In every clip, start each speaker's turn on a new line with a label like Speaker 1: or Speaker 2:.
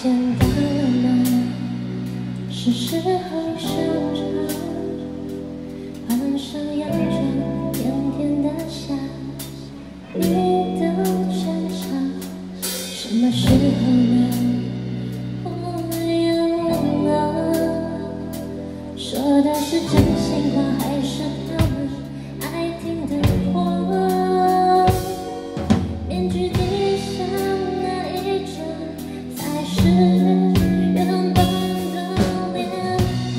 Speaker 1: 简单了吗？是时候生长，换上洋装，甜甜的香，你的真诚，什么时候呢？我也忘了，说的是真心话，还是他们爱听的话？面具底下那一张，才是原本的脸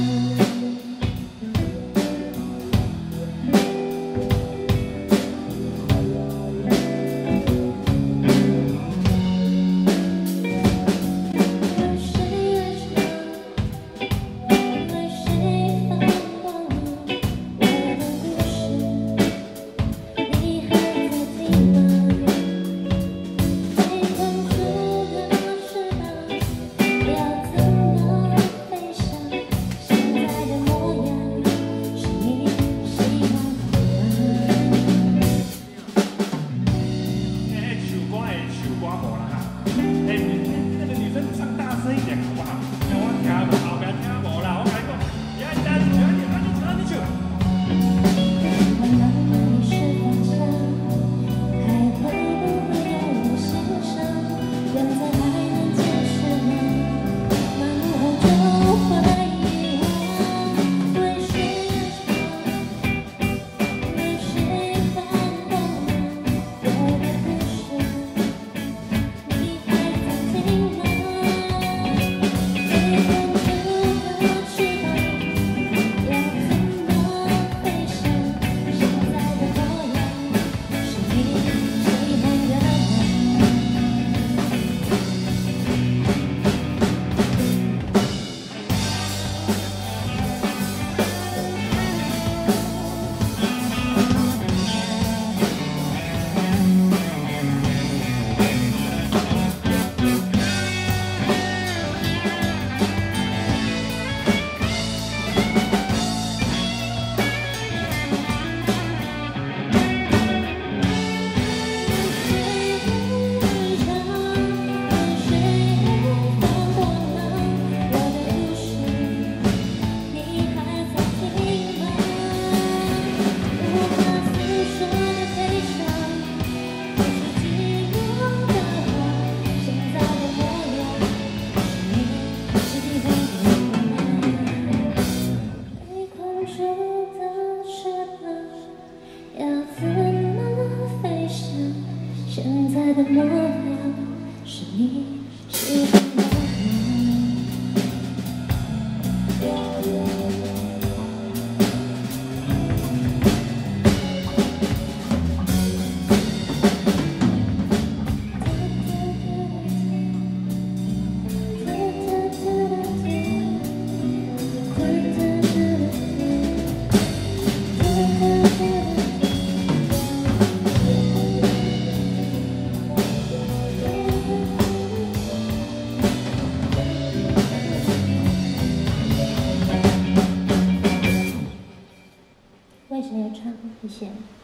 Speaker 1: 为谁而唱，为谁发光了？我的故事，你还在听吗？被困住的翅膀，要怎么飞翔？现在的模样，是你喜欢吗？
Speaker 2: 唱歌无啦哈，那个女生你唱大声一点好不好？我听无，后面听无啦，我跟你讲，你唱，你唱。
Speaker 1: 我慢慢迷失方向，还会不会有我欣赏？远在还能坚持吗？漫无后就会遗忘。为谁而唱？为谁发光了？我的故事，你还在听吗？被困住的翅膀，要怎么飞翔？现在的模样，是你喜欢的吗？现在的模样是你喜欢的吗？为什么要唱？谢谢。